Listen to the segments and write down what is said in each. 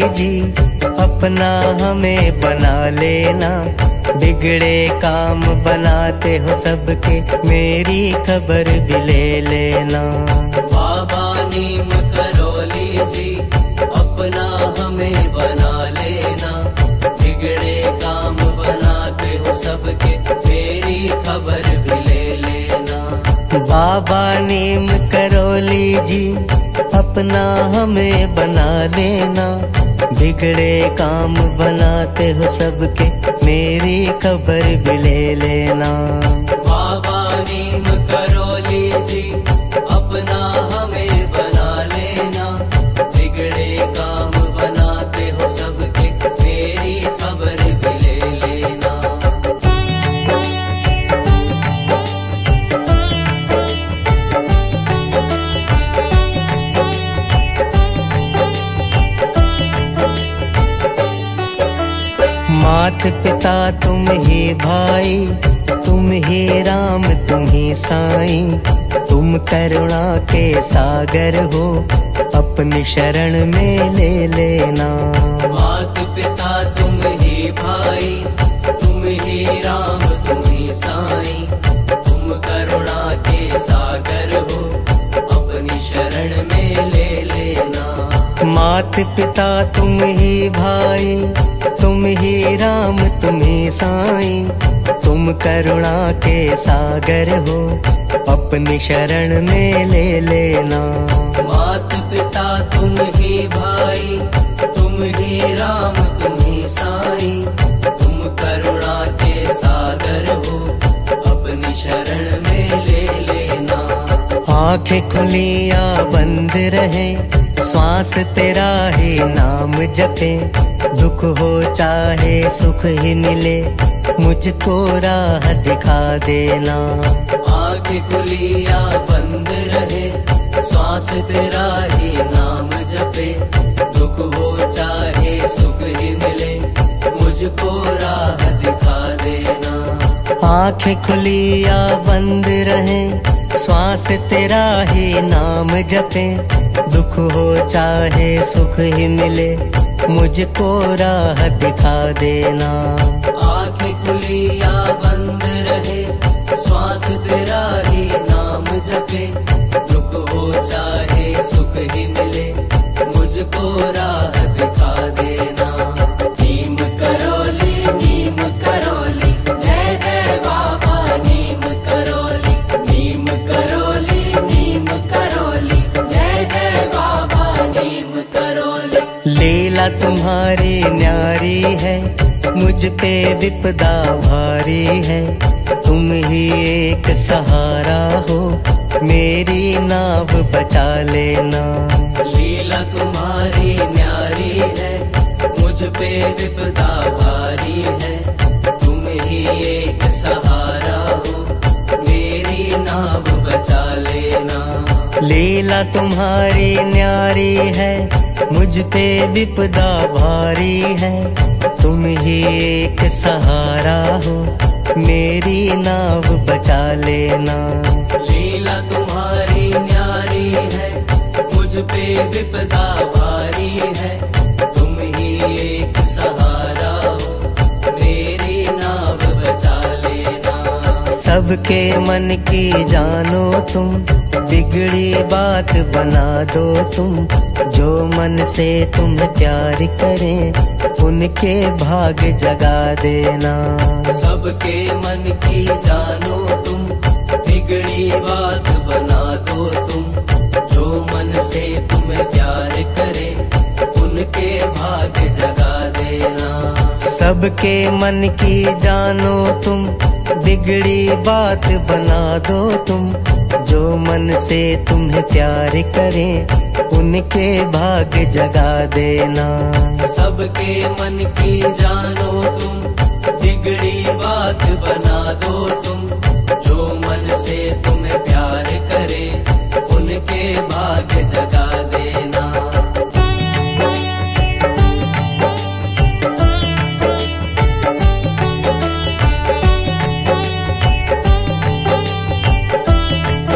जी अपना हमें बना लेना, बिगड़े काम बनाते हो सबके, मेरी खबर भी ले लेना। बाबा नीम करोली जी अपना हमें बना लेना, बिगड़े काम बनाते हो सबके, मेरी खबर भी ले लेना। बाबा नीम करोली जी अपना हमें बना लेना, बिगड़े काम बनाते हो सबके, मेरी खबर भी ले लेना। बाबा नीम करोली जी अपना हमें बना लेना, बिगड़े काम बनाते हो सबके, मेरी खबर भी ले लेना। मात पिता तुम ही भाई, तुम ही राम तुम ही साईं, तुम करुणा के सागर हो, अपनी शरण में ले लेना। मात पिता तुम ही भाई, तुम ही राम तुम ही साईं, तुम करुणा के सागर हो, अपनी शरण में ले लेना। मात पिता तुम ही भाई, तुम ही राम तुम ही साईं, तुम करुणा के सागर हो, अपनी शरण में ले लेना। मात पिता तुम ही भाई, तुम ही राम तुम ही साईं, तुम करुणा के सागर हो, अपनी शरण में ले लेना। आंखें खुली या बंद रहे, श्वास तेरा ही नाम जपे, दुख हो चाहे सुख ही मिले, मुझको राह दिखा देना। आंखें खुली या बंद रहे, श्वास तेरा ही नाम जपे, दुख हो चाहे सुख ही मिले, मुझको राह दिखा देना। आंखें खुली या बंद रहे, श्वास तेरा ही नाम जपे, दुख हो चाहे सुख ही मिले, मुझको राह दिखा देना। आंखें खुली या बंद रहे, श्वास तेरा ही नाम जपे, दुख हो चाहे सुख ही मिले, मुझको राह दिखा देना। नीम करोली जय जय बाबा नीम करोली, नीम करोली जय जय बाबा नीम करोली। लीला तुम्हारी न्यारी है, मुझ पे विपदा भारी है, तुम ही एक सहारा हो, मेरी नाव बचा लेना। लीला तुम्हारी न्यारी है, मुझ पे विपदा भारी है, तुम ही एक सहारा हो, मेरी नाव बचा लेना। लीला तुम्हारी न्यारी है, मुझ पे विपदा भारी है, तुम ही एक सहारा हो, मेरी नाव बचा लेना। लीला तुम्हारी न्यारी है, मुझ पे विपदा भारी है, तुम ही एक सहारा हो, मेरी नाव बचा लेना। सबके मन की जानो तुम, बिगड़ी बात बना दो तुम, जो मन से तुम प्यार करें, उनके भाग जगा देना। सबके मन की जानो तुम, बिगड़ी बात बना दो तुम, जो मन से तुम्हें प्यार करे, उनके भाग जगा देना। सबके मन की जानो तुम, बिगड़ी बात बना दो तुम, जो मन से तुम्हें प्यार करें, उनके भाग जगा देना। सबके मन की जानो तुम, बिगड़ी बात बना दो तुम, जो मन से तुम्हें प्यार करे, उनके भाग जगा देना।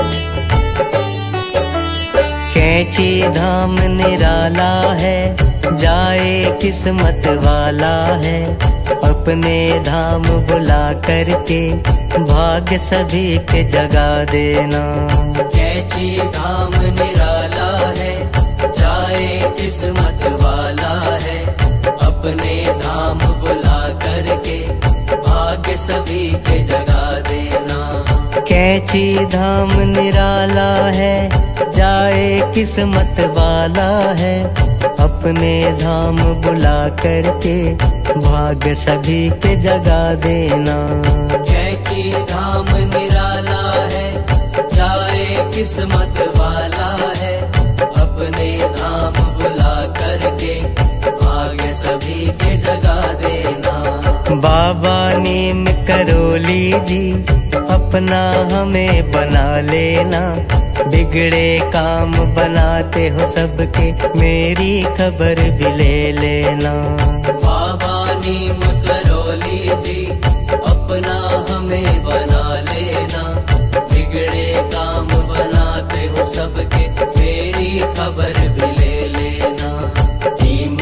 कैंची धाम निराला है, जाए किस्मत वाला है, अपने धाम बुला करके भाग्य सभी के जगा देना। कैची धाम निराला है, जाए किस्मत वाला है, अपने धाम बुला करके भाग्य सभी के जगा देना। कैची धाम निराला है, जाए किस्मत वाला है, अपने धाम बुला करके भाग्य सभी के जगा देना। कैची धाम निराला है, जाए किस्मत वाला है, अपने धाम बुला करके भाग्य सभी के जगा देना। बाबा नीम करोली जी अपना हमें बना लेना, बिगड़े काम बनाते हो सबके, मेरी खबर भी ले लेना। बाबा नीम करोली जी अपना हमें बना लेना, बिगड़े काम बनाते हो सबके, मेरी खबर भी ले लेना। नीम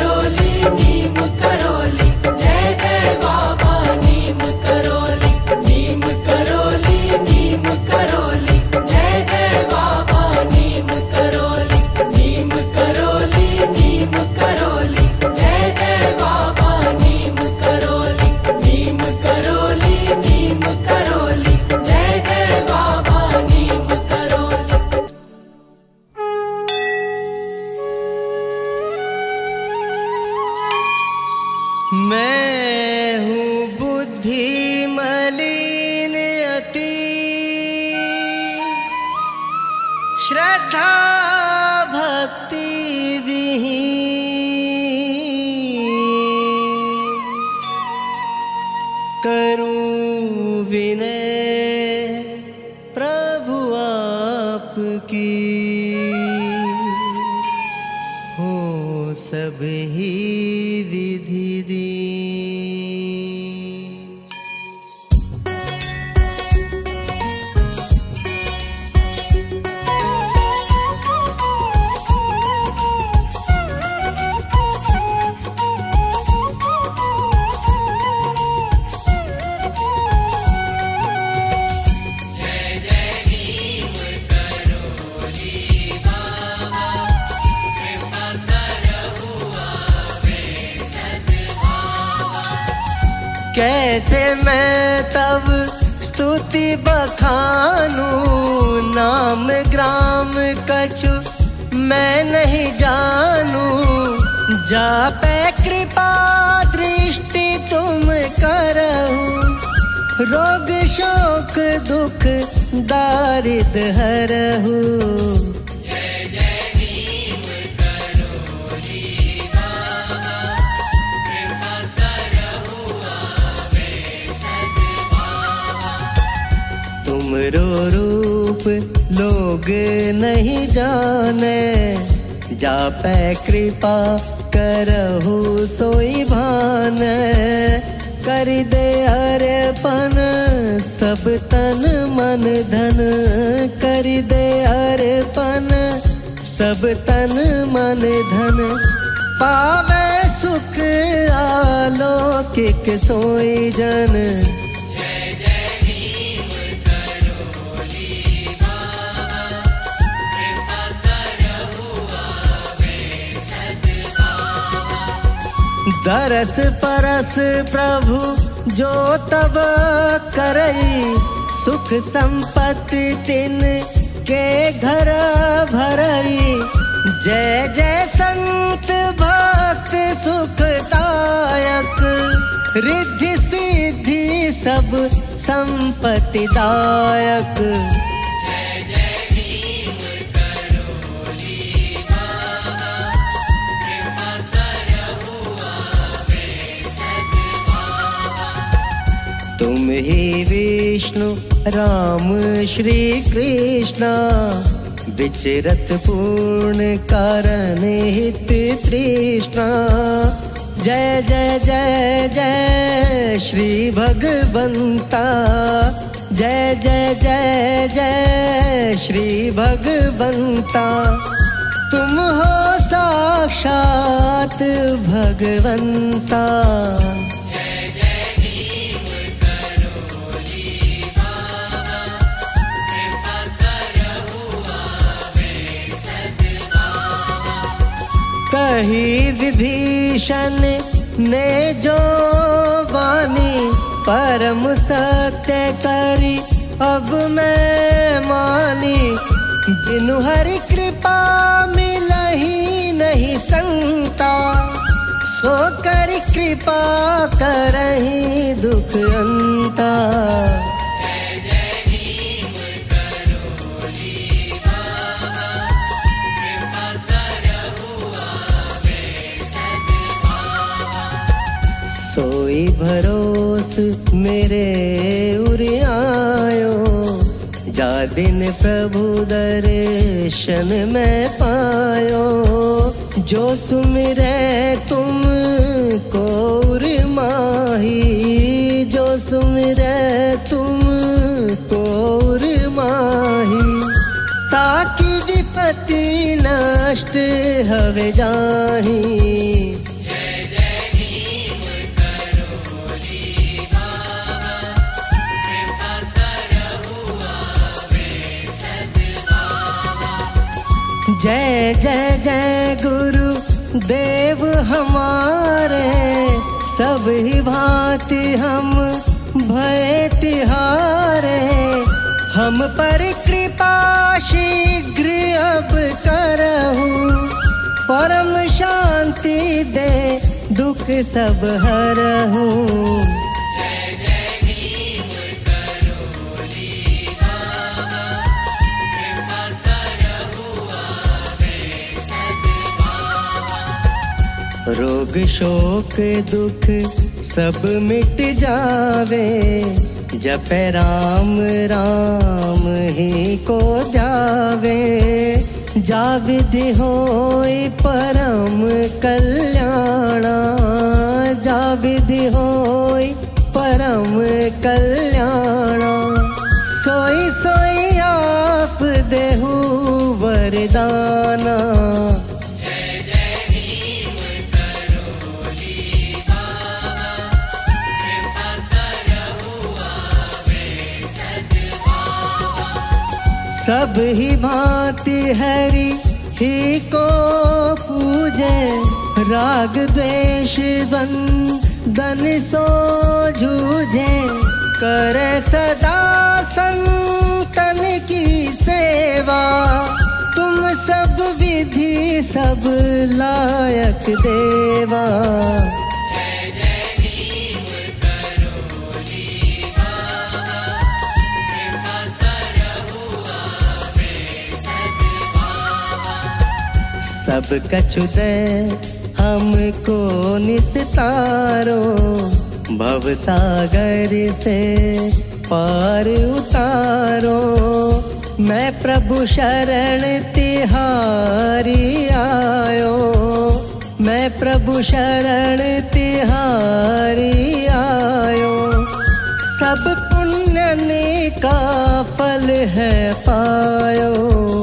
करोली जय जय बाबा नीम करोली, नीम करोली जय जय बाबा नीम करोली, नीम करोली जय जय बाबा नीम करोली, नीम करोली जय जय बाबा नीम करोली। मैं हूँ बुद्धि मलिन अति, श्रद्धा भक्ति विहीन, करूं विनय प्रभु आपकी, हो सब ही विधि दी। कैसे मैं तब स्तुति बखानूं, नाम ग्राम कछु मैं नहीं जानूं, जापे कृपा दृष्टि तुम करहु, रोग शोक दुख दारिद्र हरहु। तुमरो रूप लोग नहीं जाने, जापै कृपा करहु सोई भान, कर दे अर्पण सब तन मन धन, कर दे अर्पण सब तन मन धन, पावे सुख आलौकिक सोई जन। दरस परस प्रभु जो तब करई, सुख संपत्ति तिन के घर भरई, जय जय संत भक्त सुखदायक, रिद्धि सिद्धि सब संपत्ति दायक। तुम ही विष्णु राम श्री कृष्ण, विचरत पूर्ण कारण हित तृष्णा, जय जय जय जय श्री भगवंता, जय जय जय जय श्री भगवंता। तुम हो साक्षात भगवंता। कही विभीषण ने जो वाणी परम सत्य करी अब मैं मानी। बिनु हरि कृपा मिलही नहीं संता, सो कर कृपा करही दुख अंता। सोई भरोस मेरे उरि आयो, जा दिन प्रभु दर्शन में पायो। जो सुमिरै तुम को उरि माही, जो सुमिरै तुम को उरि माही। ताकि विपत्ति नष्ट हवे जाही। जय जय जय गुरु देव हमारे, सब ही भांति हम भय तिहारे। हम पर कृपा शीघ्र अब करहु, परम शांति दे दुख सब हरहु। रोग शोक दुख सब मिट जावे, जपै राम राम ही को ध्यावे। जा विधि होई परम कल्याणा, जा विधि होई परम कल्याणा। सोई सोई आप देहु वरदाना। सब ही भांति हरि ही को पूजे, राग द्वेष बंधन सो जूझे। करे सदा संतन की सेवा, तुम सब विधि सब लायक देवा। सब कछु दे हमको निस्तारो, भव सागर से पार उतारो। मैं प्रभु शरण तिहारी आयो, मैं प्रभु शरण तिहारी आयो। सब पुण्य का फल है पायो।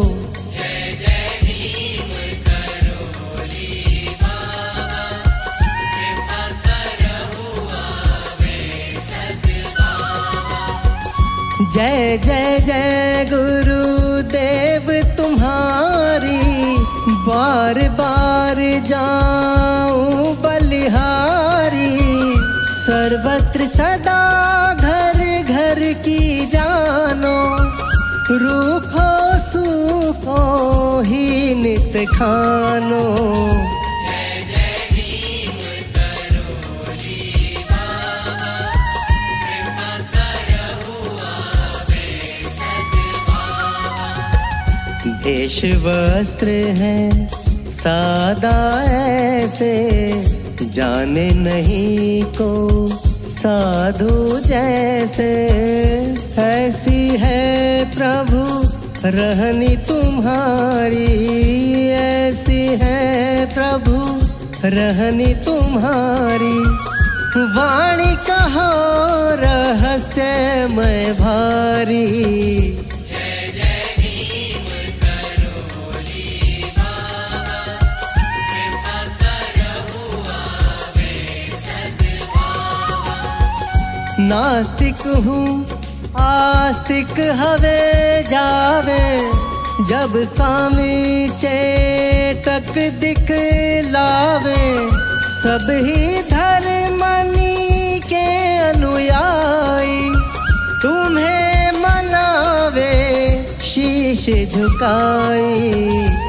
जय जय जय गुरुदेव तुम्हारी, बार बार जाऊं बलिहारी। सर्वत्र सदा घर घर की जानो, रूखो सूखो ही नित खानो। वेश वस्त्र हैं सादा ऐसे, जाने नहीं को साधु जैसे। ऐसी है प्रभु रहनी तुम्हारी, ऐसी है प्रभु रहनी तुम्हारी। वाणी कहो रहस्यमय भारी। नास्तिक हूँ आस्तिक हवे जावे, जब स्वामी चेटक दिखलावे। सब ही धर्मनी के अनुयायी, तुम्हें मनावे शीश झुकाई।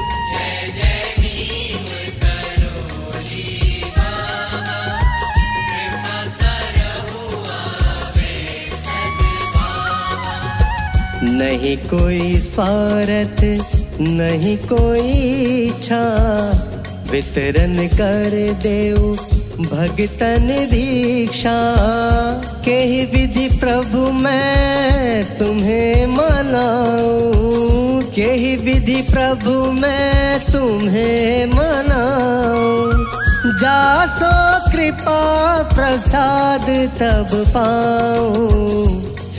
नहीं कोई स्वार्थ नहीं कोई इच्छा, वितरण कर देऊ भगतन भिक्षा। के ही विधि प्रभु मैं तुम्हें मनाऊं, के ही विधि प्रभु मैं तुम्हें मनाऊं। जासो कृपा प्रसाद तब पाऊं।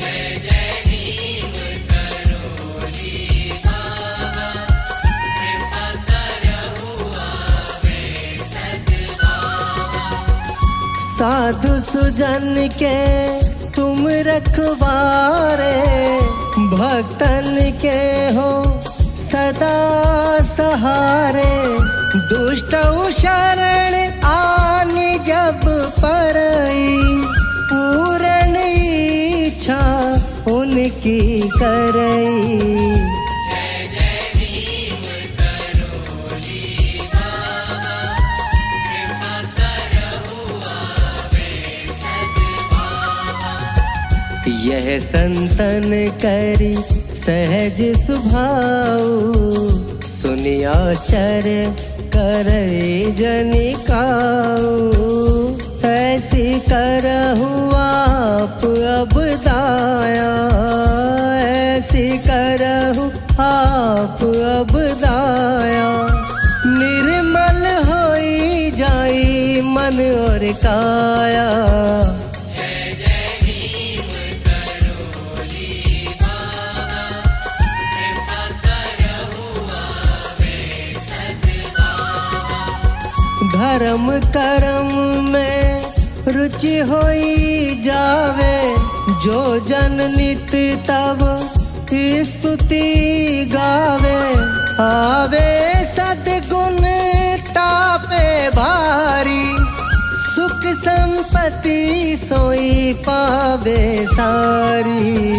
साधु सुजन के तुम रखवारे, भक्तन के हो सदा सहारे। दुष्ट शरण आनी जब परई, पूर्ण इच्छा उनकी करई। यह संतन करी सहज सुभाऊ, सुनिया चर करे जनिकाऊ। ऐसी करहु आप अब दाया, ऐसी करहु आप अब दाया। निर्मल होई जाई मन और काया। धर्म कर्म में रुचि होई जावे, जो जन नित तब स्तुति गावे। आवे सद्गुण तापे भारी, सुख संपत्ति सोई पावे सारी।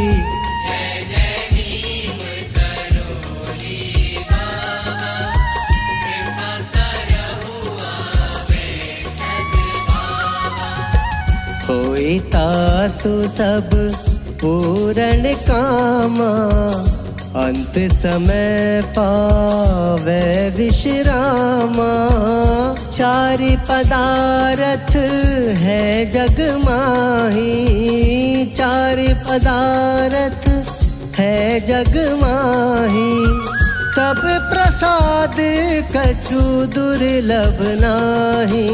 होई तासु सब पूर्ण कामा, अंत समय पावे विश्रामा। चारि पदार्थ है जग माही, चारि पदार्थ है जग माही। तब प्रसाद कछु दुर्लभ नाही।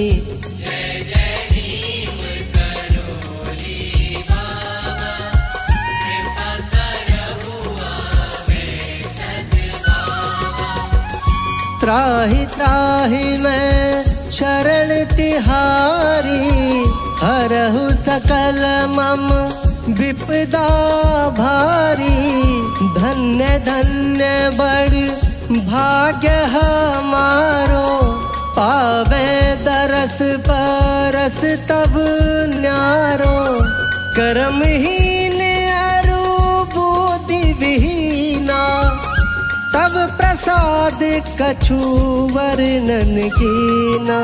त्राहि त्राहि मैं शरण तिहारी, हरहु सकल मम विपदा भारी। धन्य धन्य बड़ भाग्य हमारो, पावे दरस परस तब न्यारो। कर्महीन अरु बुद्धि विहीना, तब प्रसाद कछु वर्णन कीना।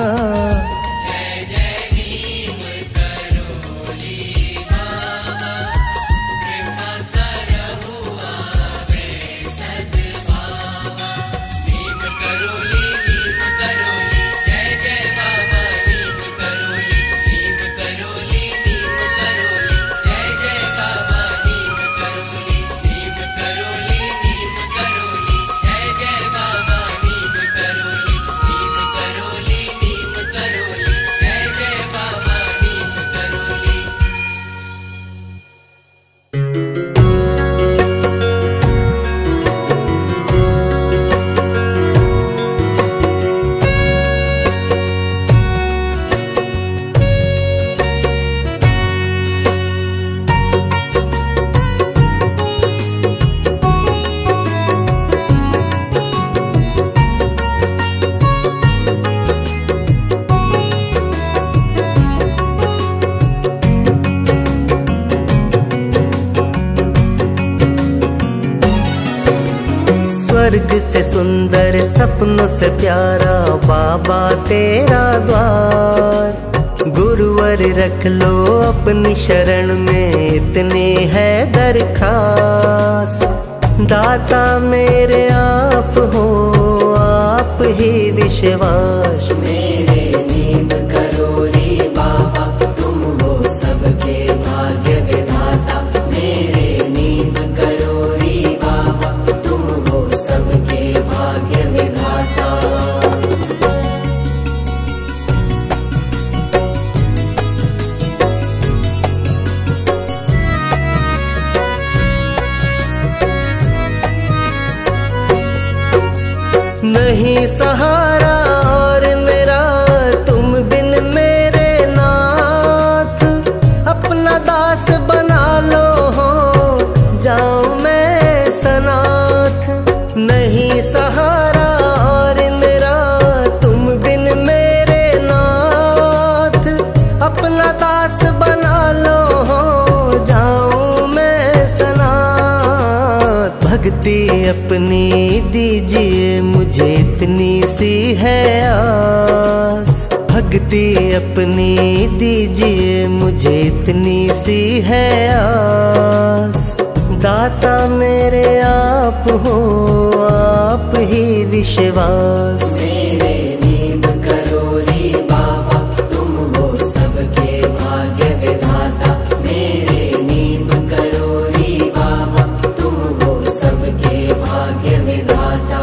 स्वर्ग से सुंदर सपनों से प्यारा बाबा तेरा द्वार। गुरुवर रख लो अपनी शरण में इतनी है दरखास। दाता मेरे आप हो आप ही विश्वास। मेरे नींद करो रे बाबा तुम हो सबके भाग्य विधाता। मेरे नींद करो रे बाबा तुम हो सबके भाग्य विधाता। नहीं सहारा और मेरा तुम बिन मेरे नाथ। अपना दास बना लो हो जाऊं मैं सनाथ। नहीं सहारा और मेरा तुम बिन मेरे नाथ। अपना दास बना लो हो जाऊं मैं सनाथ। भक्ति अपनी दीजिए मुझे इतनी सी है आस। भक्ति अपनी दीजिए मुझे इतनी सी है आस। दाता मेरे आप हो आप ही विश्वास। मेरे नींद करो रे बाबा तुम हो सबके भाग्य विधाता। मेरे नींद करो रे बाबा तुम हो सबके भाग्य विधाता।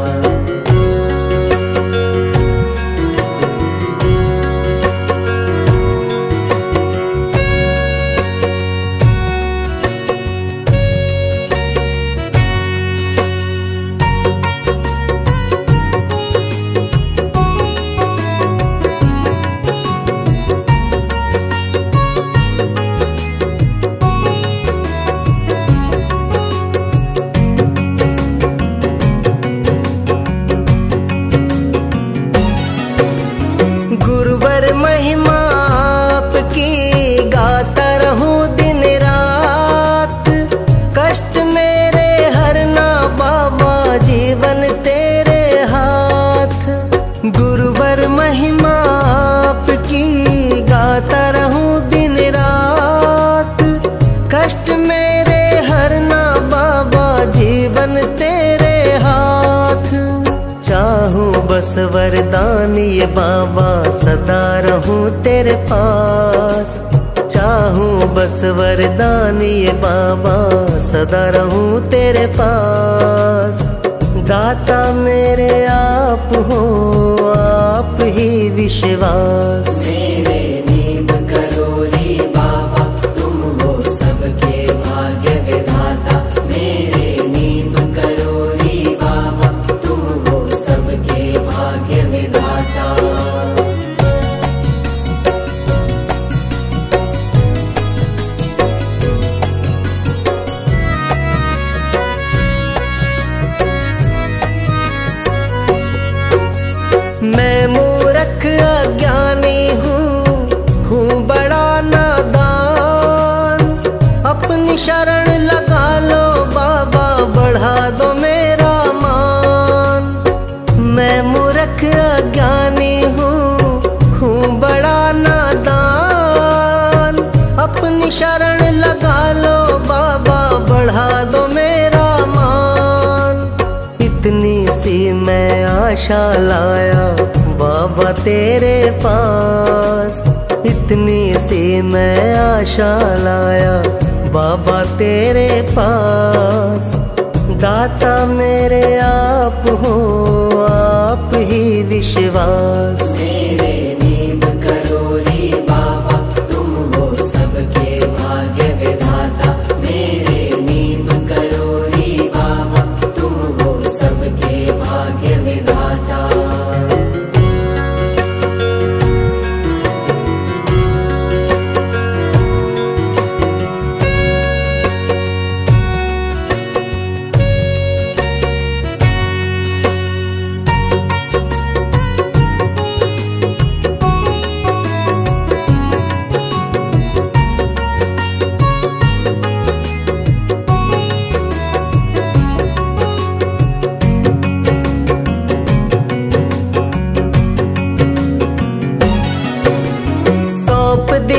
गुरुवर महिमा आपकी गाता रहूं दिन रात। कष्ट मेरे हरना बाबा जीवन तेरे हाथ। गुरुवर महिमा आपकी गाता रहूं दिन रात। कष्ट मेरे हरना बाबा जीवन तेरे हाथ। चाहूं बस वरदान ये बाबा सदा रहूं तेरे पास। चाहूं बस वरदान ये बाबा सदा रहूं तेरे पास। दाता मेरे आप हो आप ही विश्वास। मेरे नींद करो रे बाबा तुम हो सबके भाग्य विधाता। मेरे नींद करो रे बाबा तुम हो सबके भाग्य विधाता। मैं मूर्ख अज्ञानी हूँ बड़ा नादान। अपनी शरण लगा लो बाबा बढ़ा दो मेरा मान। मैं मूर्ख अज्ञानी हूँ बड़ा नादान। अपनी शरण लगा लो बाबा बढ़ा दो मेरा मान। इतनी सी मैं आशा लाया बाबा तेरे पास। इतनी सी मैं आशा लाया बाबा तेरे पास। दाता मेरे आप हो आप ही विश्वास। मेरे नींद करो रे बाबा तुम हो सबके भाग्य विधाता। मेरे नींद करो रे बाबा तुम हो सबके भाग्य विधाता।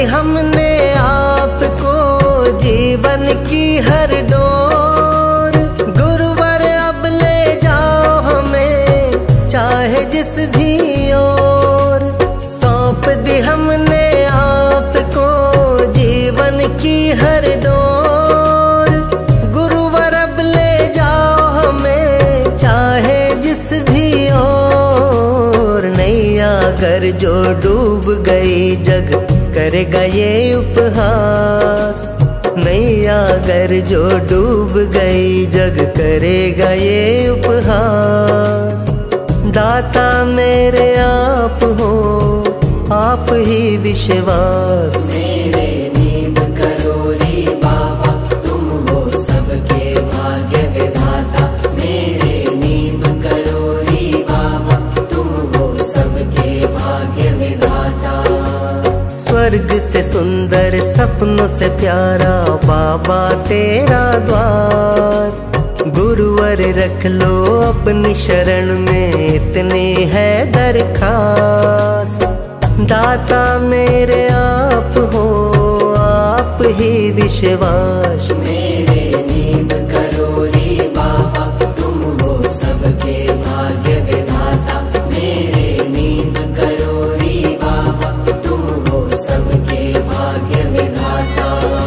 हमने आपको जीवन की हर डोर, गुरुवर अब ले जाओ हमें चाहे जिस भी ओर। सौंप दी हमने आपको जीवन की हर डोर, गुरुवर अब ले जाओ हमें चाहे जिस भी ओर। नैया अगर जो डूब गई जग करेगा ये उपहास, नैया अगर जो डूब गई जग करेगा ये उपहास। दाता मेरे आप हो, आप ही विश्वास। मेरे नींद करो रे बाबा, तुम हो सबके भाग्य विधाता। मेरे नींद करो रे बाबा, तुम हो सबके भाग्य विधाता। स्वर्ग से सुंदर सपनों से प्यारा बाबा तेरा द्वार, गुरुवर रख लो अपनी शरण में इतनी है दरखास। दाता मेरे आप हो, आप ही विश्वास। मेरे नींद करो रे बाबा, तुम हो सबके भाग्य विधाता। मेरे नींद करो रे बाबा, तुम हो सबके भाग्य विधाता।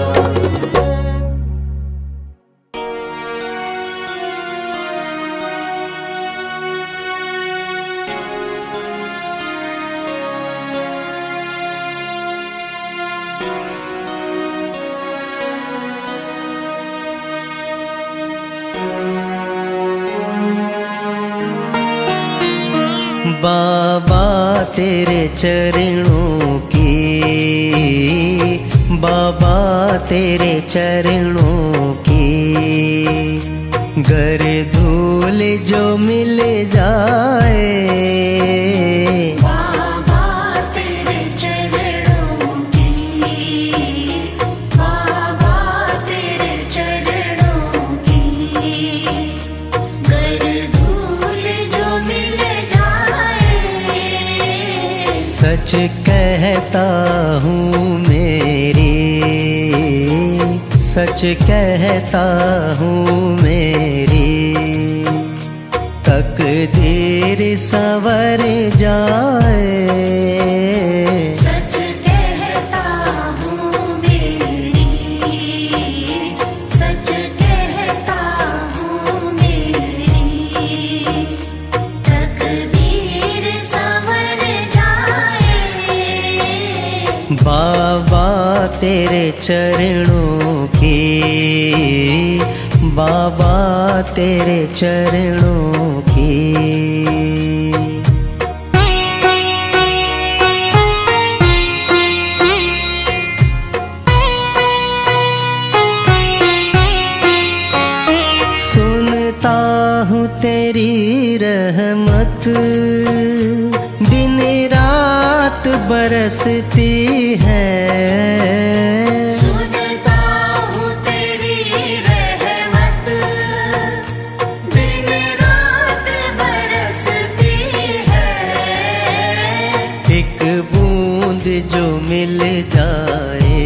बाबा तेरे चरणों की, बाबा तेरे चरणों की, गर धूल जो मिल जाए। बाबा तेरे चरणों की, बाबा तेरे चरणों की, गर धूल जो मिल जाए। सच कहता हूँ मेरी, सच कहता हूँ मेरी, तकदीर संवर जाए। सच कहता हूँ मेरी, सच कहता हूँ मेरी, तकदीर संवर जाए। बाबा तेरे चरणों की, बाबा तेरे चरणों की। सुनता हूँ तेरी रहमत दिन रात बरसती है। सुनता हूँ तेरी रहमत दिन रात बरसती है। एक बूंद जो मिल जाए,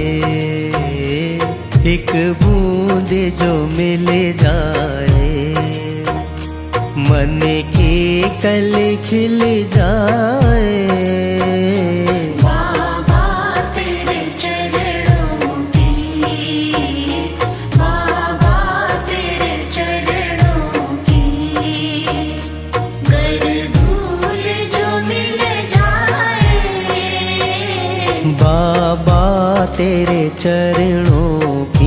एक बूंद जो मिल जाए, मन की कली खिल जाए। बाबा तेरे चरणों की, बाबा तेरे चरणों की, गर धूल जो मिल जाए। बाबा तेरे चरणों की।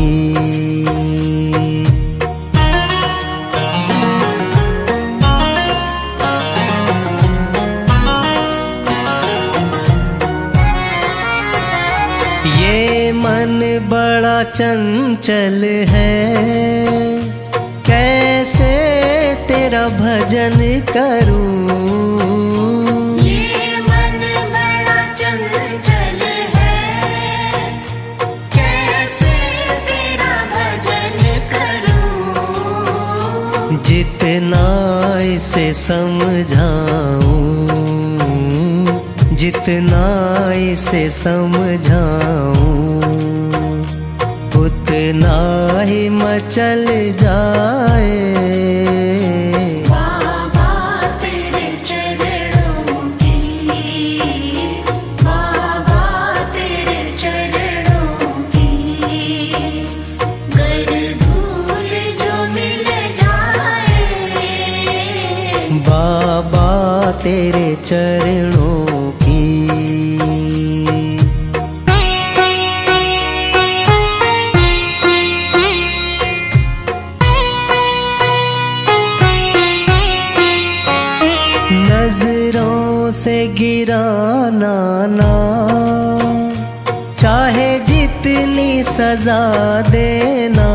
ये मन बड़ा चंचल है, कैसे तेरा भजन करूं। ये मन बड़ा चंचल है, कैसे तेरा भजन करूं। जितना इसे समझाऊं, जितना इसे समझाऊं उतना ही मचल जाए। बाबा तेरे चरणों की, बाबा तेरे चरणों की, गर धूल जो मिल जाए। बाबा तेरे चरणों की। नजरों से गिराना ना, चाहे जितनी सजा देना।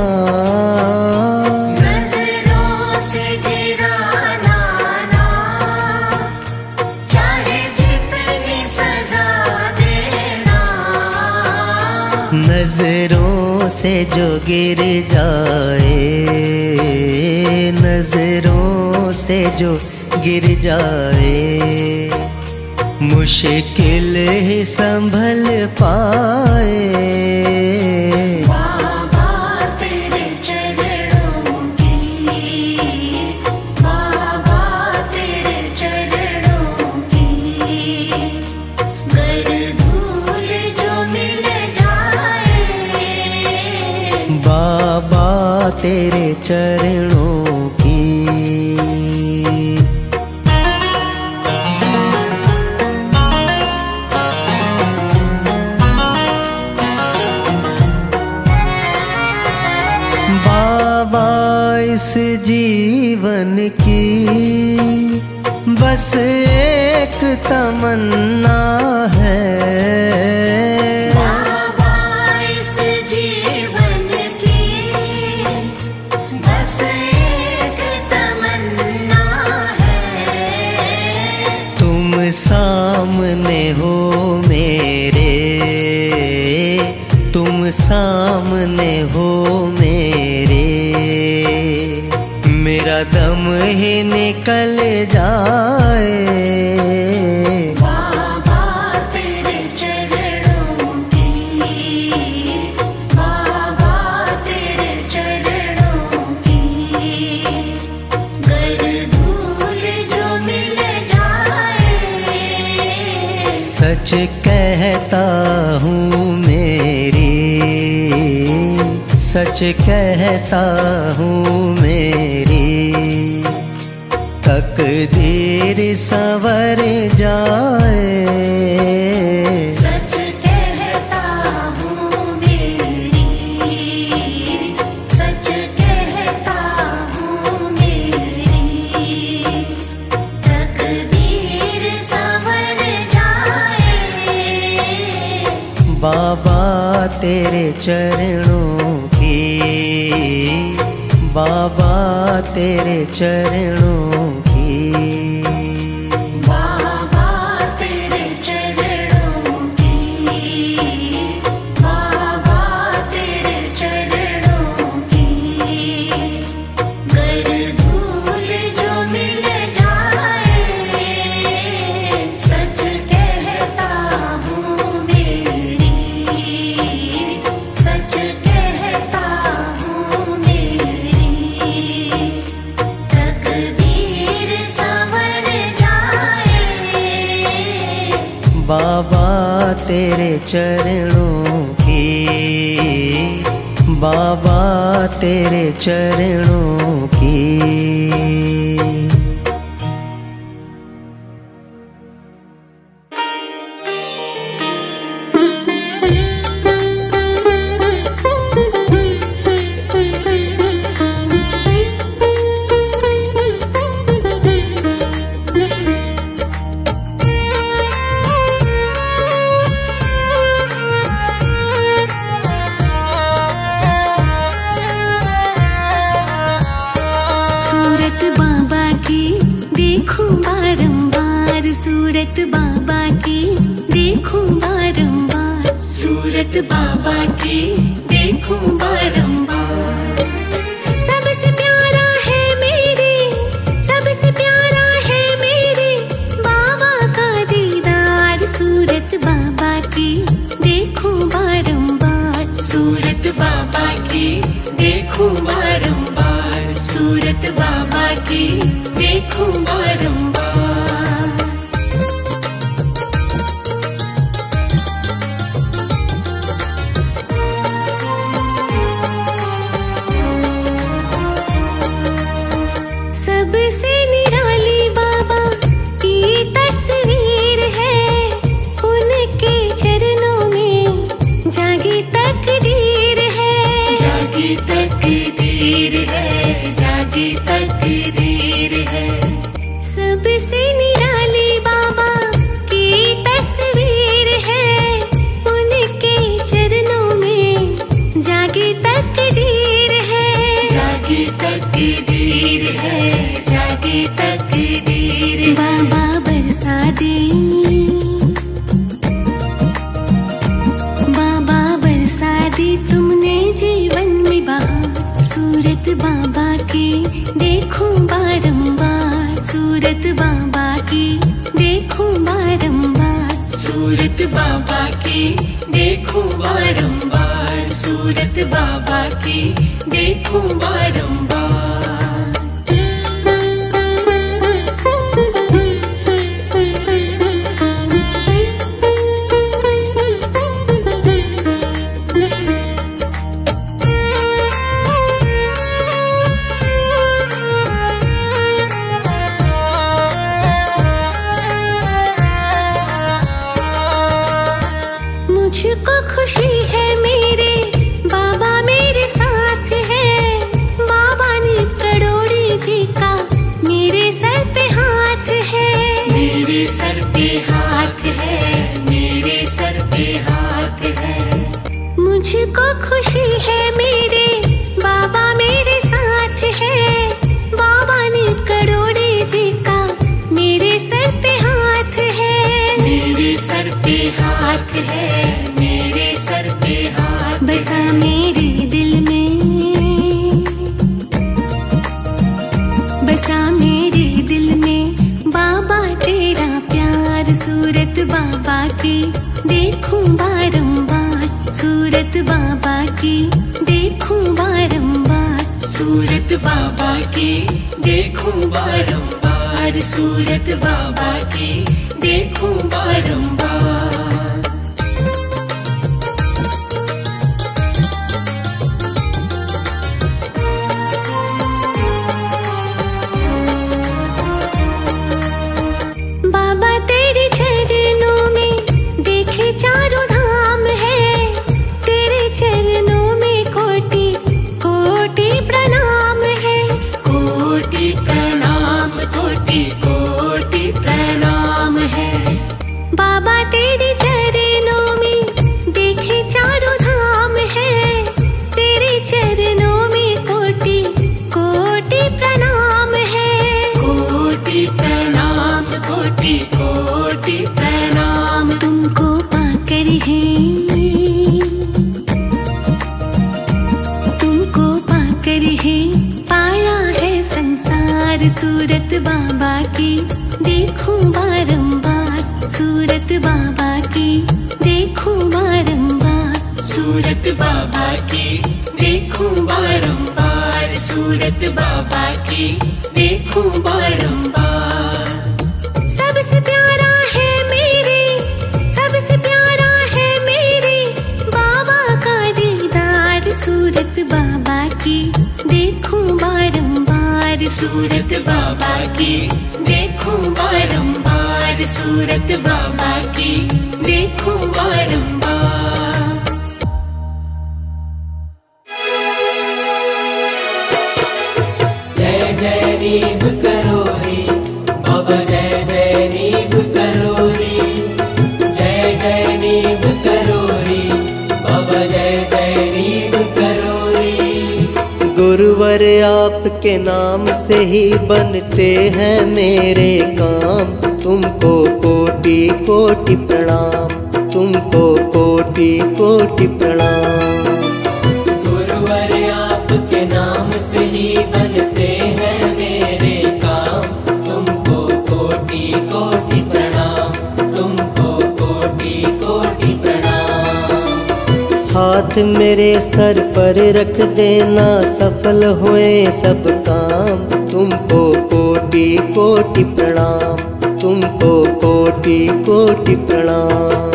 नजरों से गिराना ना, चाहे जितनी सजा देना। नजरों से जो गिर जाए, नजरों से जो गिर जाए, मुश्किल ही संभल पाए। बाबा तेरे चरणों की, बाबा तेरे चरणों की, गर धूल जो मिल जाए। बाबा तेरे चरणों की। बाबा इस जीवन की बस एक तमन्ना है। बाबा इस जीवन की बस एक तमन्ना है। तुम सामने हो मेरे, तुम सामने हो मेरे, मेरा दम ही निकल जाए। बाबा तेरे चरणों की, बाबा तेरे चरणों की, गर धूल जो मिल जाए। सच कहता हूँ मेरी, सच कहता हूँ मेरी, तकदीर संवर जाए। सच कहता हूँ मेरी, सच कहता हूँ मेरी, तकदीर संवर जाए। बाबा तेरे चरणों की, बाबा तेरे चरणों की। बाबा तेरे चरणों की, बाबा तेरे चरणों की, गर धूल जो मिल जाए। सच कहता हूँ मेरी, सच कहता हूँ मेरी, तकदीर संवर जाए। बाबा तेरे चरणों की, बाबा तेरे चरणों की। सूरत बाबा की देखूं बारंबार, सूरत बाबा की देखूं बारंबार, सूरत बाबा की देखूं बारंबार। सबसे प्यारा है मेरे, सबसे प्यारा है मेरे बाबा का दीदार। सूरत बाबा की देखूं बारंबार। सबसे निराली बाबा की तस्वीर है, उनके चरणों में जागी तकदीर है, जागी तकदीर है, जागी तकदीर है। सबसे निराली बाबा की तस्वीर है, उनके चरणों में जागी तकदीर है, जागी तकदीर है, जागी तकदीर। बाबा बरसा दे, बाबा बरसा दी तुमने जीवन में बहार। सूरत बाबा की देखूं बारंबार, सूरत बाबा की देखूं बारंबार, सूरत बाबा की देखूं बारंबार, सूरत बाबा की देखूं बारंबार। मुझको खुशी है मेरे बाबा मेरे साथ है, बाबा ने करोड़ी जी का मेरे सर पे हाथ है, मेरे सर पे हाथ है, मेरे सर पे हाथ है। मुझको खुशी है मेरे बाबा मेरे साथ है, बाबा ने करोड़ी जी का मेरे सर पे हाथ है, मेरे सर पे हाथ है, मेरे सर पे हाथ। बसा मेरे दिल में, बसा मेरे दिल में बाबा तेरा प्यार। सूरत बाबा की देखूं बारंबार, सूरत बाबा की देखूं बारंबार, सूरत बाबा की देखूं बारंबार, सूरत बाबा की देखूं बारंबार। बाबा तेरे चरणों में देखे चारों धाम है, तेरे चरणों में कोटि कोटि प्रणाम है, कोटि प्रणाम, कोटि कोटि प्रणाम है। बाबा तेरे चरणों में देखे चारों धाम है, तेरे चरणों में कोटि कोटि प्रणाम है, कोटि प्रणाम, कोटि कोटि प्रणाम। तुमको पाकर है, तुमको पाकर है पाया है संसार। सूरत बाबा की देखूं बारंबार, सूरत बाबा की देखूं बारंबार, सूरत बाबा की देखूं बारंबार, सूरत बाबा की देखूं बारंबार। सबसे प्यारा है मेरे, सबसे प्यारा है मेरे बाबा का दीदार। सूरत बाबा की देखूं बारंबार, सूरत बाबा की देखूं बारंबार, सूरत बाबा की देखूं बारंबार। जय जय नीव करो रे बाबा, जय जय नीव करो रे, जय जय नीव करो रे बाबा, जय जय नीव करो रे। गुरुवर आपके नाम से ही बनते हैं मेरे काम, तुमको कोटि कोटि प्रणाम, तुमको कोटि कोटि प्रणाम। गुरुवर आपके नाम से ही बनते हैं मेरे काम, तुमको कोटि कोटि प्रणाम, तुमको कोटि कोटि प्रणाम। हाथ मेरे सर पर रख देना, सफल होए सब काम, प्रणाम, तुमको कोटि कोटि प्रणाम, तुमको कोटि कोटि प्रणाम।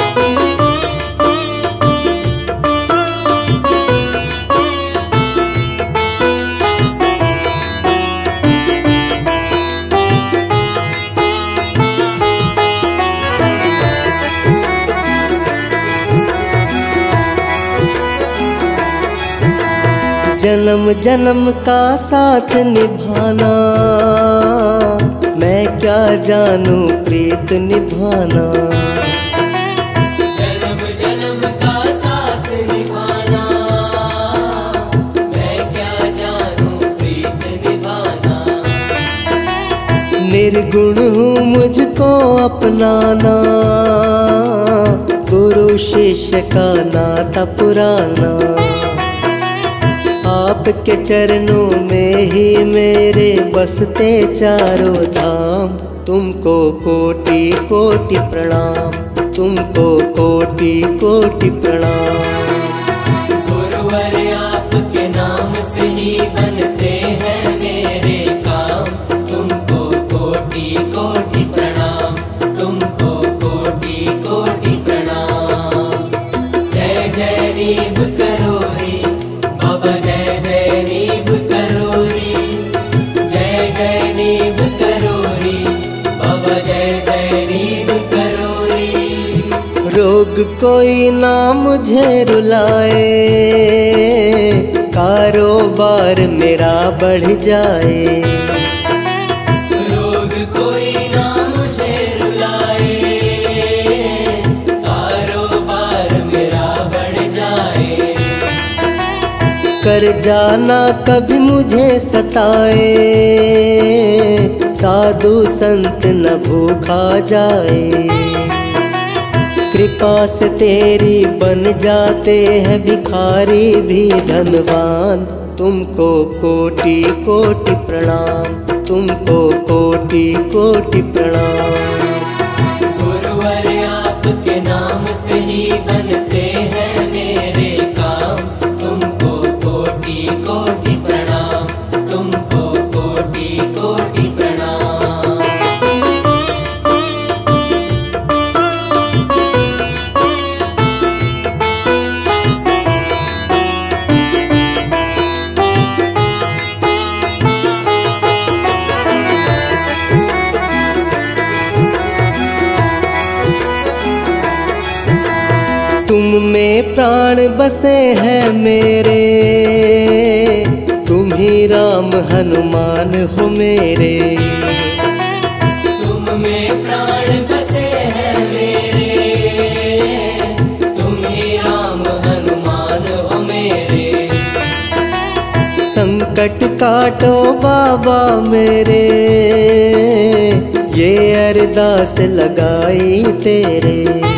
जन्म जन्म का साथ निभाना, मैं क्या जानूं प्रीत निभाना। जन्म जन्म का साथ निभाना, मैं क्या जानूं प्रीत निभाना। निर्गुण हूँ मुझको अपनाना, गुरु शिष्य का नाता पुराना। आपके चरणों में ही मेरे बसते चारों धाम, तुमको कोटि कोटि प्रणाम, तुमको कोटि कोटि प्रणाम। गुरुवर आपके नाम से ही बनते हैं मेरे काम, तुमको कोटि कोटि प्रणाम, तुमको कोटि कोटि प्रणाम। जय जय नीब करोरी बाबा, जय जय नीब करोरी, जय जय नीब करोरी बाबा, जय जय नीब करोरी। रोग कोई ना मुझे रुलाए, कारोबार मेरा बढ़ जाए। रोग कोई ना मुझे रुलाए, कारोबार मेरा बढ़ जाए। कर जाना कभी मुझे सताए, साधु संत न भूखा जाए। कृपा से तेरी बन जाते हैं भिखारी भी धनवान, तुमको कोटि कोटि प्रणाम, तुमको कोटि कोटि प्रणाम। गुरुवर आपके नाम से ही बनते हैं मेरे काम, तुमको कोटि कोटि प्रणाम, तुमको कोटि कोटि प्रणाम। तुम में प्राण बसे हैं मेरे, तुम ही राम हनुमान हो मेरे। तुम में प्राण बसे हैं मेरे, तुम ही राम हनुमान हो मेरे। संकट काटो बाबा मेरे, ये अरदास लगाई तेरे।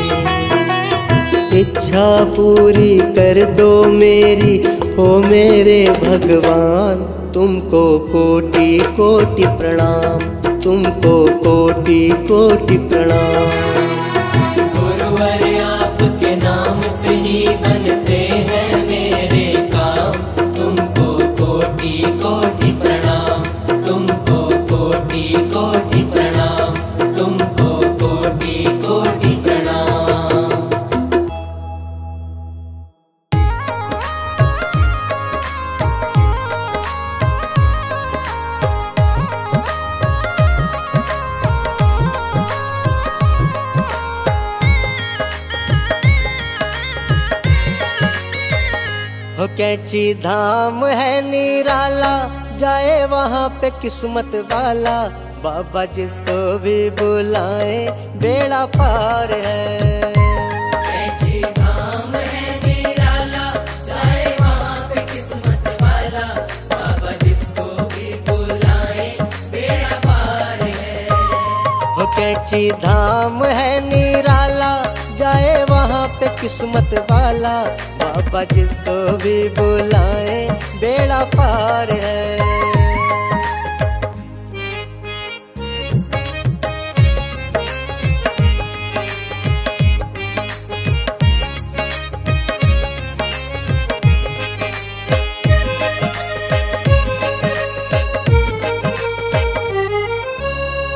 इच्छा पूरी कर दो मेरी, हो मेरे भगवान, तुमको कोटि कोटि प्रणाम, तुमको कोटि कोटि प्रणाम। गुरुवर आपके नाम से ही बनते हैं मेरे काम, तुमको कोटि कोटि प्रणाम, तुमको कोटि कोटि प्रणाम, तुमको कोटि कोटि प्रणाम। हो कैची धाम है निराला, जाए वहाँ पे किस्मत वाला। बाबा जिसको भी बुलाए बेड़ा पार है। कैची धाम है निराला, जाए वहाँ पे किस्मत वाला। बाबा जिसको भी बुलाए बेड़ा पार है। हो कैची धाम है निराला, जाए वहाँ पे किस्मत वाला। बाबा जिसको भी बुलाए बेड़ा पार है।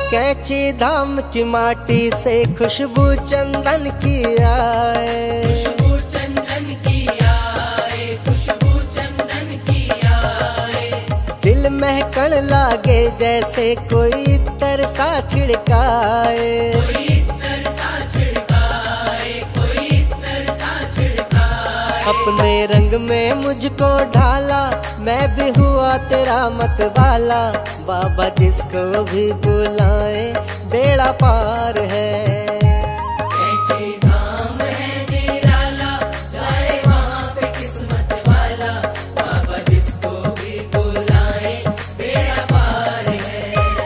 कैंची धाम की माटी से खुशबू चंदन की आए, खुशबू चंदन की आए, खुशबू चंदन की आए। दिल महकन लागे जैसे कोई तरसा छिड़काए, कोई तरसा छिड़काए, कोई तरसा छिड़काए। अपने रंग में मुझको ढाला, मैं भी हुआ तेरा मतवाला। बाबा जिसको भी बुलाए बेड़ा पार है। कैंची धाम है निराला, जाए वहाँ पे किस्मत वाला। बाबा जिसको भी बुलाए बेड़ा पार है।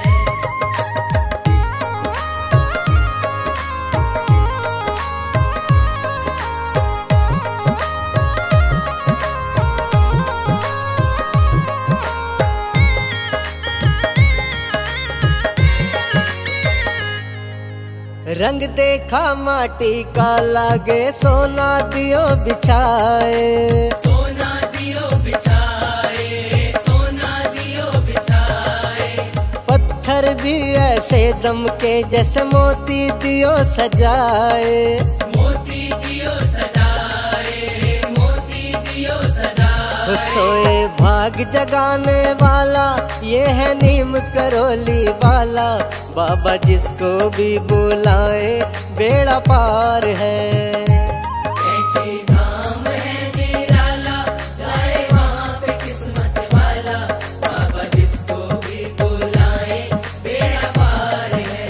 रंग देखा माटी का लागे सोना दियो बिछाए, सोना दियो बिछाए, सोना दियो बिछाए। पत्थर भी ऐसे दम के जैसे मोती दियो सजाए, मोती दियो सजाए, मोती दियो सजाए। सोए भाग जगाने वाला ये है नीम करोली वाला। बाबा जिसको भी बुलाए बेड़ा पार है। कैंची धाम है निराला, जाए वहाँ पे किस्मत वाला। बाबा जिसको भी बुलाए बेड़ा पार है।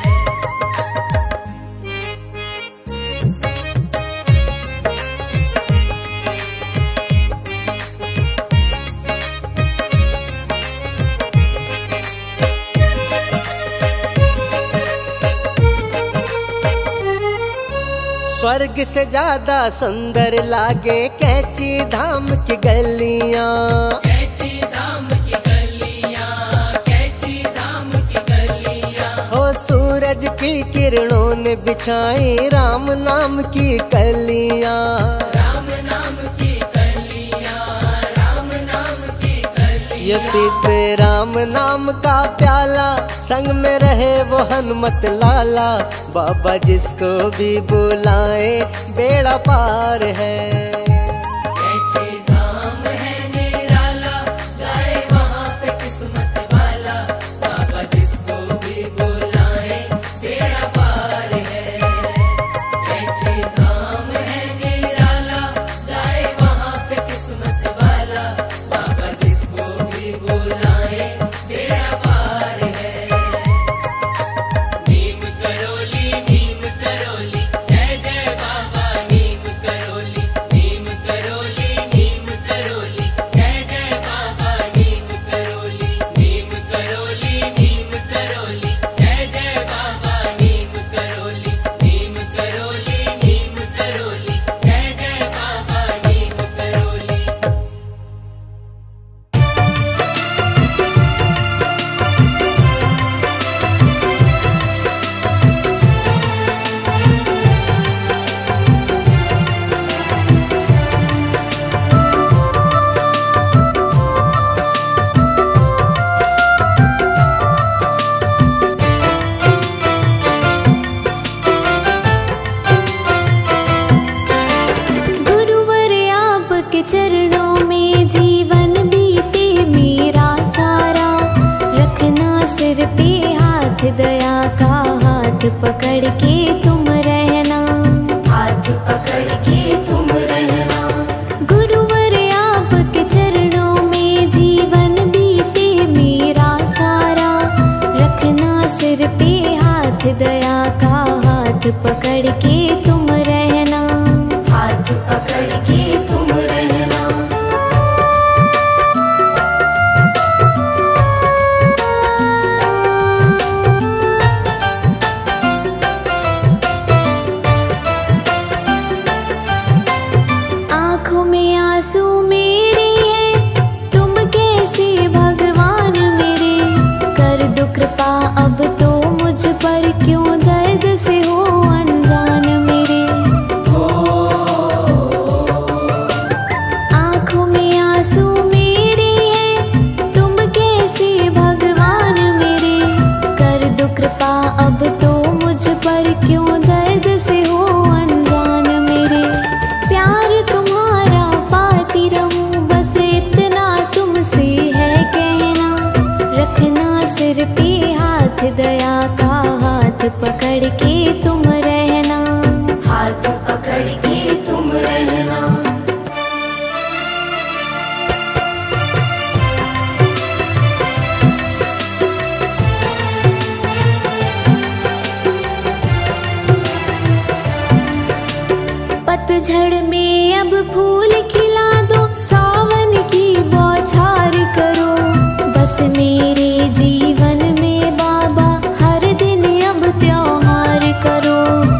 स्वर्ग से ज्यादा सुंदर लागे कैंची धाम की गलियां, कैंची धाम की गलियां, कैंची धाम की गलियां। हो सूरज की किरणों ने बिछाई राम नाम की कलियां। राम नाम की कलियां, राम नाम की कलियां। ये पीते राम नाम का प्याला, संग में रहे वो हनुमत लाला। बाबा जिसको भी बुलाए बेड़ा पार है। कैंची धाम है निराला, जाए वहाँ पे किस्मत वाला। बाबा जिसको भी बुलाए बेड़ा पार है। कैंची धाम है निराला, जाए वहाँ पे किस्मत वाला। बाबा जिसको भी बुलाए बेड़ा पार है। नीम करोली, नीम करोली, जय जय बाबा। नीम करोली, नीम करोली, नीम करोली, जय जय बाबा। नीम करोली, नीम करोली, नीम करोली, जय जय बाबा। नीम करोली, नीम करोली, नीम करोली, जय जय बाबा। नीम करोली। गुरुवर आपके चरणों में जीवन बीते मेरा सारा। रखना सिर पे हाथ, दया का हाथ पकड़ के तुम रहना, हाथ पकड़ के तुम रहना। गुरुवर आपके चरणों में जीवन बीते मेरा सारा। रखना सिर पे हाथ, दया का हाथ पकड़ के तुम रहना, हाथ पकड़ के तुम रहना। पतझड़ में अब फूल खिला दो, सावन की बौछार करो। बस मेरे जीवन में बाबा हर दिन अब त्योहार करो।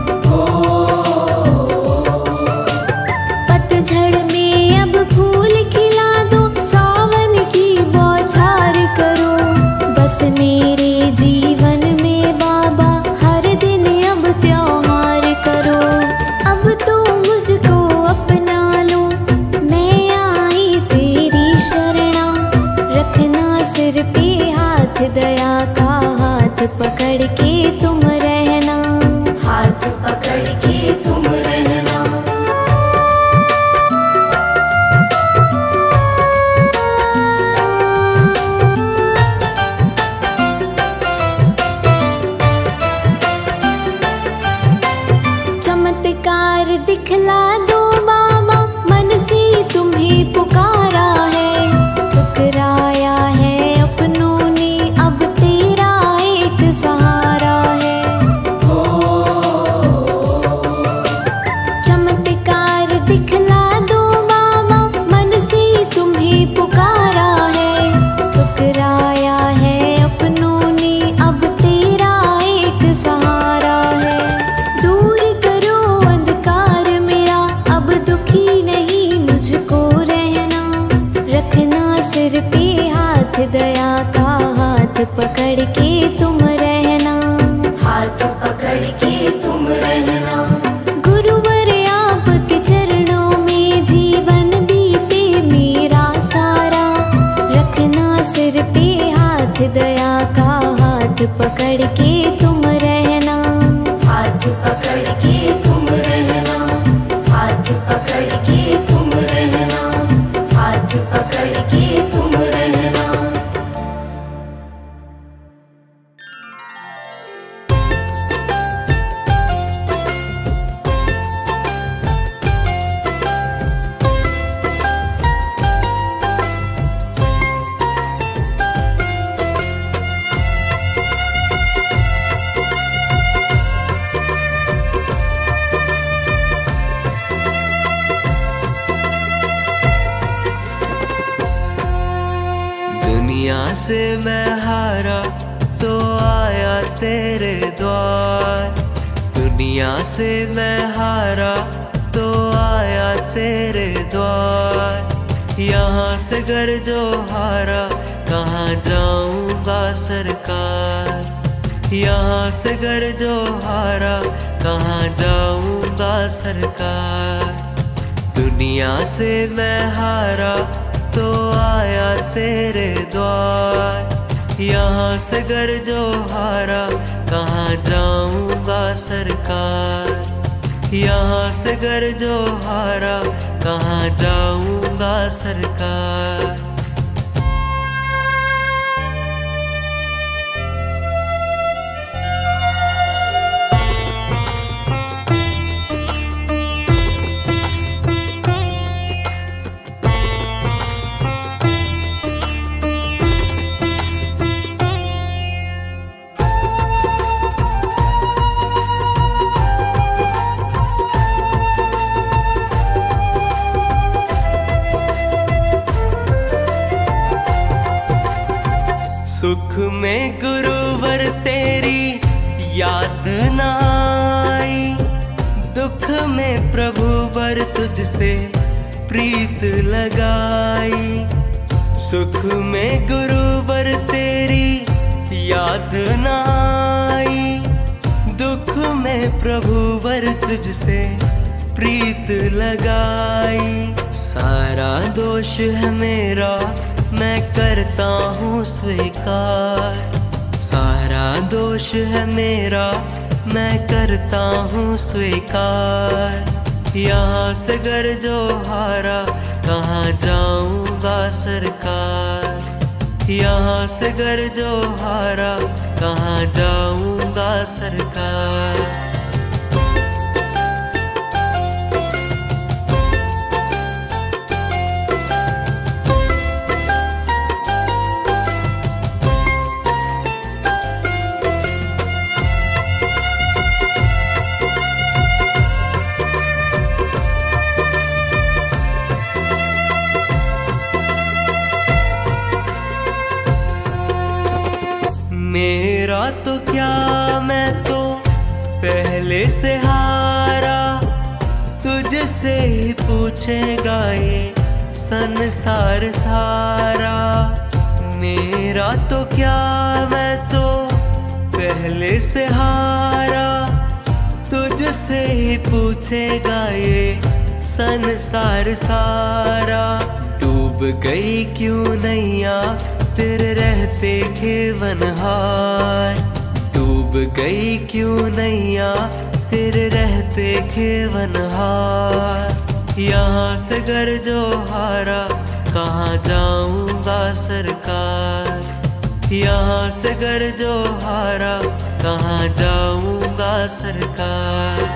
पतझड़ में अब फूल खिला दो, सावन की बौछार करो। बस मेरे जीवन में बाबा हर दिन अब त्योहार करो। अब तो मुझको अपना लो, मैं आई तेरी शरणा। रखना सिर पे हाथ, दया का हाथ पकड़ के तुम रहना, हाथ पकड़ के तुम रहना। चमत्कार दिखला दो बाबा, मन से तुम्हें पुकारा है। ठुकराया है अपनों ने, अब तेरा एक सहारा है। चमत्कार दिखला दो बाबा, मन से तुम्हें पुकारा है। ठुकराया है अपनों ने, अब तेरा एक सहारा है। दूर करो अंधकार मेरा, अब दुखी नहीं मुझको रहना। रखना सिर पे हाथ, दया का हाथ पकड़ के तुम रहना, हाथ पकड़ के तुम रहना। गुरुवर आपके चरणों में जीवन बीते मेरा सारा। रखना सिर पे हाथ, दया का हाथ पकड़ के तुम रहना, हाथ पकड़ के तुम रहना, हाथ पकड़ के तुम रहना, हाथ पकड़ के तुम रहना। दुनिया से मैं हारा तो आया तेरे द्वार। दुनिया से मैं हारा तो आया तेरे द्वार। यहाँ से घर जो हारा कहाँ जाऊँगा सरकार। यहाँ से घर जो हारा कहाँ जाऊँगा सरकार। दुनिया से मैं हारा तो आया तेरे द्वार। यहाँ से घर जो हारा कहाँ जाऊँगा सरकार। यहाँ से घर जो हारा कहाँ जाऊँगा सरकार। सुख में गुरुवर तेरी याद न आई। दुख में प्रभुवर तुझसे प्रीत लगाई। सुख में गुरुवर तेरी याद न आई। दुख में प्रभुवर तुझसे प्रीत लगाई। सारा दोष है मेरा मैं करता हूँ स्वीकार। सारा दोष है मेरा मैं करता हूँ स्वीकार। यहाँ से घर जो हारा कहाँ जाऊँगा सरकार। यहाँ से घर जो हारा कहाँ जाऊँगा सरकार। क्या, मैं तो पहले से हारा। तुझसे ही पूछेगा ये संसार सारा। मेरा तो क्या, मैं तो पहले से हारा। तुझसे ही पूछेगा ये संसार सारा। डूब गई क्यों नैया तेरे रहते खेवनहार। डूब गई क्यों नैया तेरे रहते खेवनहार। यहाँ से घर जो हारा कहाँ जाऊंगा सरकार। यहाँ से घर जो हारा कहाँ जाऊंगा सरकार।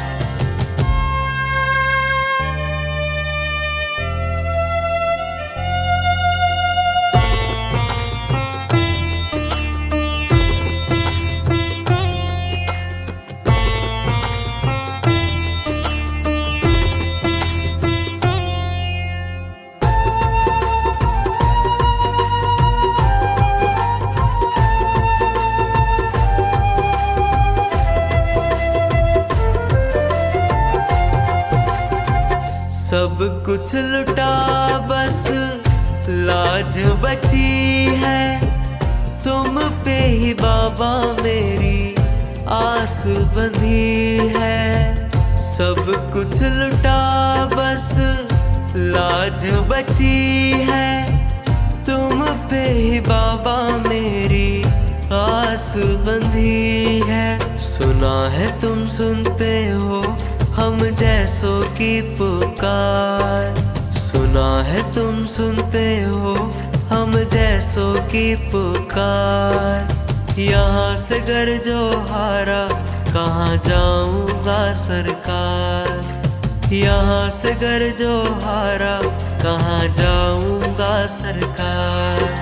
सब कुछ लुटा बस लाज बची है। तुम पे ही बाबा मेरी आस बंधी है। सब कुछ लुटा बस लाज बची है। तुम पे ही बाबा मेरी आस बंधी है। सुना है तुम सुनते हो हम जैसों की पुकार। सुना है तुम सुनते हो हम जैसों की पुकार। यहाँ से घर जो हारा कहाँ जाऊंगा सरकार। यहाँ से घर जो हारा कहाँ जाऊंगा सरकार।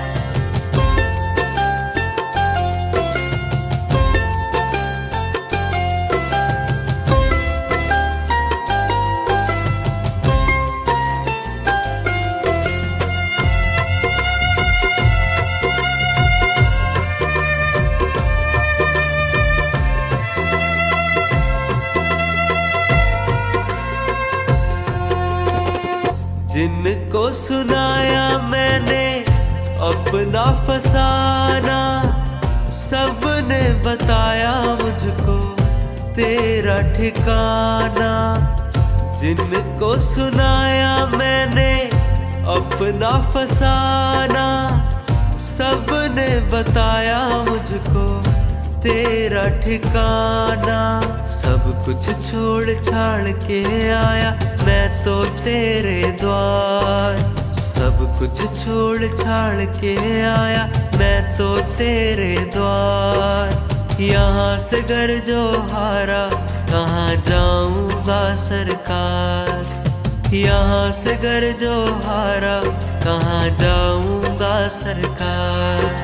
जिनको सुनाया मैंने अपना फसाना। सबने बताया मुझको तेरा ठिकाना। जिनको सुनाया मैंने अपना फसाना। सबने बताया मुझको तेरा ठिकाना। सब कुछ छोड़ छाड़ के आया मैं तो तेरे द्वार। सब कुछ छोड़ छाड़ के आया मैं तो तेरे द्वार। यहाँ से घर जो हारा कहाँ जाऊंगा सरकार। यहाँ से घर जो हारा कहाँ जाऊंगा सरकार।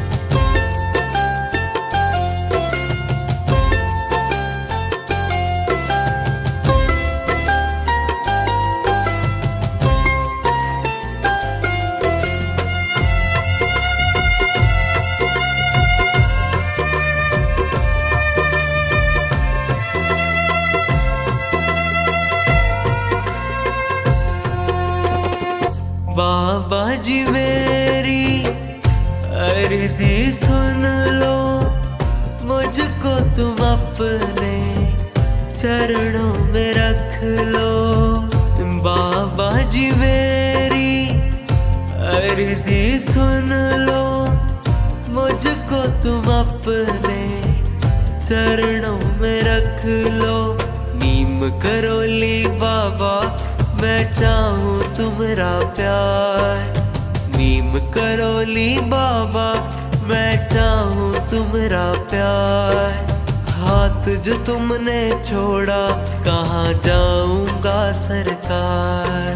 बाबा जी मेरी अर्जी सुन लो। मुझको तुम अपने चरणों में रख लो। बाबा जी मेरी अर्जी सुन लो। मुझको तुम अपने चरणों में रख लो। नीम करोली बाबा मैं चाहूँ तुम्हारा प्यार। नीम करोली बाबा मैं चाहूँ तुम्हारा प्यार। हाथ जो तुमने छोड़ा कहाँ जाऊंगा सरकार।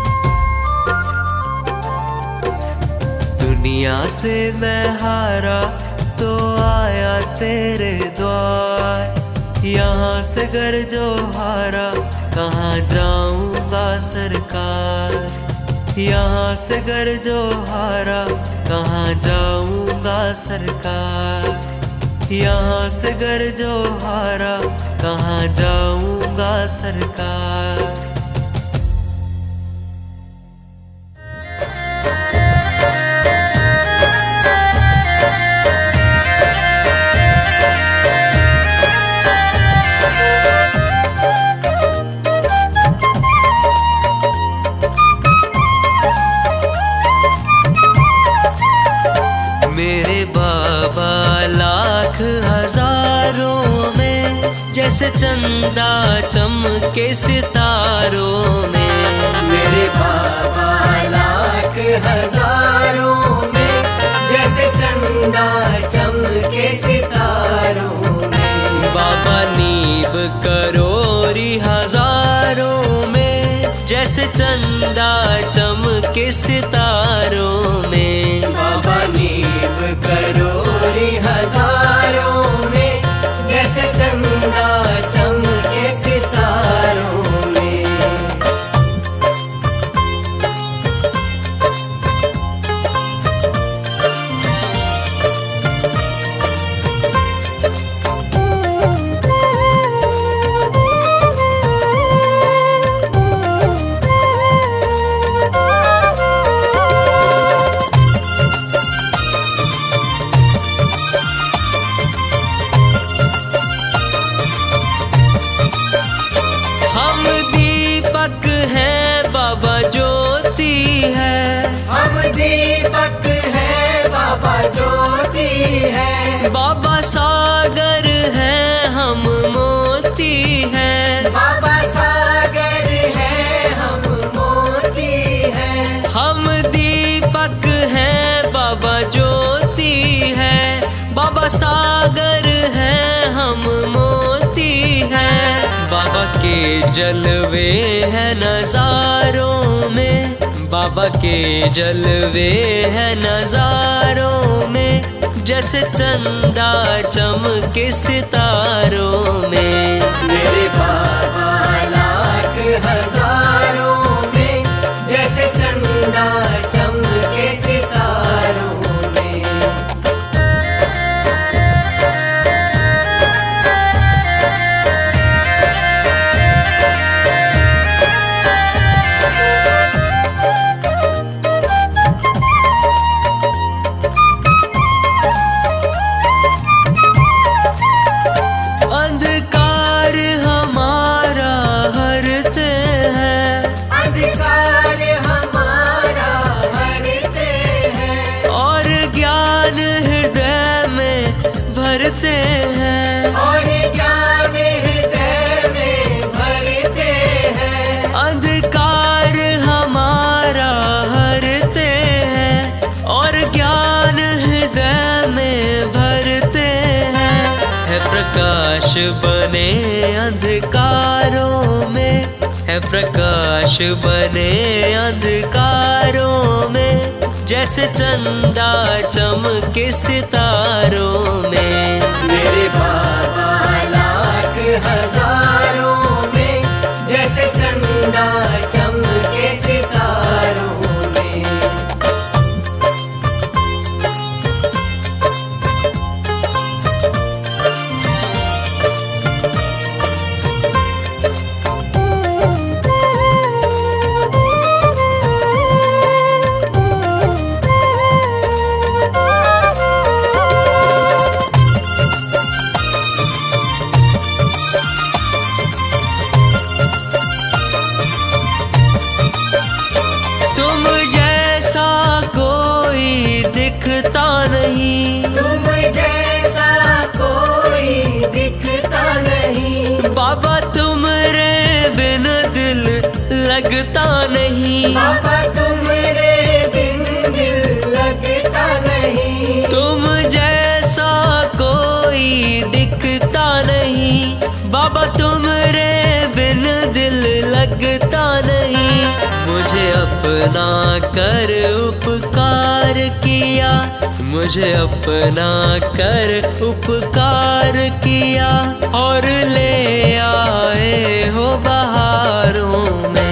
दुनिया से मैं हारा तो आया तेरे द्वार। यहाँ से घर जो हारा कहाँ जाऊंगा सरकार। यहाँ से घर जो हारा कहाँ जाऊंगा सरकार। यहाँ से गर जो हारा कहाँ जाऊंगा सरकार। मेरे बाबा लाख हजारों में जैसे चंदा चमके सितारों में। मेरे बाबा लाख हजारों में जैसे चंदा चमके सितारों में। बाबा नीब करोरी हजारों में जैसे चंदा चमके सितारों में। बाबा नीब करोरी हजारों में जैसे चंदा चमके सितारों में। बाबा सागर है हम मोती हैं। बाबा सागर है हम मोती हैं। हम दीपक हैं बाबा ज्योति है। बाबा सागर है हम मोती हैं। बाबा के जलवे हैं नजारों में। बाबा के जलवे हैं नजारों में जैसे चंदा चमके सितारों में। मेरे बाबा लाख हजारों में जैसे चंदा चमके सितारों में। अंधकार हमारा हरते हैं। अंधकार हमारा हरते हैं। और ज्ञान हृदय में भरते हैं। और ज्ञान हृदय में भरते हैं। अंधकार हमारा हरते हैं और ज्ञान हृदय में भरते हैं। है प्रकाश बने अंधकारों में। है प्रकाश बने अंधकारों में जैसे चंदा चमके सितारों में। मेरे बाबा लाख हजारों में जैसे चंदा चमके सितारों में। तुम जैसा कोई दिखता नहीं। तुम जैसा कोई दिखता नहीं। बाबा तुमरे बिन दिल लगता नहीं। बाबा तुमरे बिन दिल लगता नहीं। तुम जैसा कोई दिखता नहीं। बाबा तुमरे बिन दिल लगता नहीं। मुझे अपना कर उपकार किया। मुझे अपना कर उपकार किया और ले आए हो बहारों में।